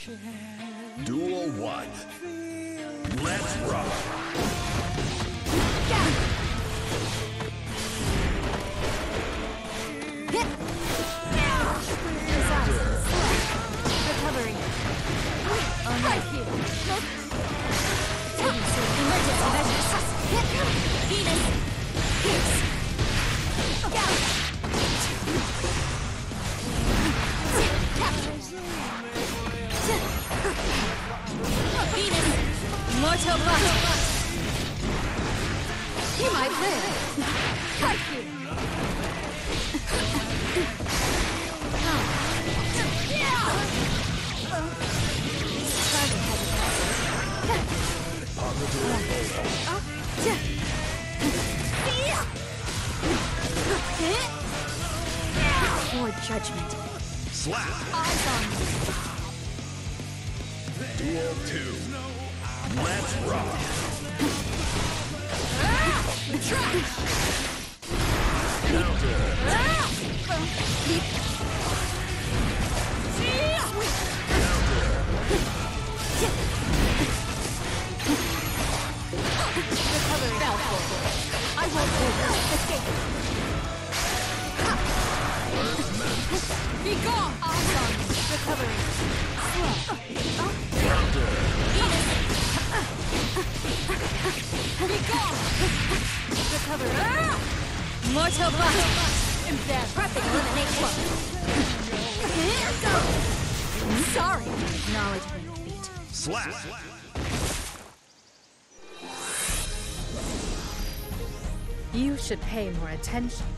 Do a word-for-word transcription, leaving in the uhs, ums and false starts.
Duel one. Let's rock. Recovery. On right here. Emergency measures. Venus. Venus. Mortal blast. He might live. Right here. Poor judgment. Slap. Eyes on me. Duel two. Let's rock. Counter. Recovery. I won't lose. Escape. Be gone. Eyes on me. Recovery. Counter. Be gone. Recovery. Mortal blast. There. Perfect elimination. Sorry. Knowledge brings feet. Slap. You should pay more attention.